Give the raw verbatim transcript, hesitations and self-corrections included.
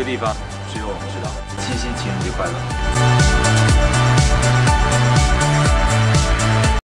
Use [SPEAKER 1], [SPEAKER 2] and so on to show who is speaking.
[SPEAKER 1] 个地方只有我们知道。七夕情人节快乐！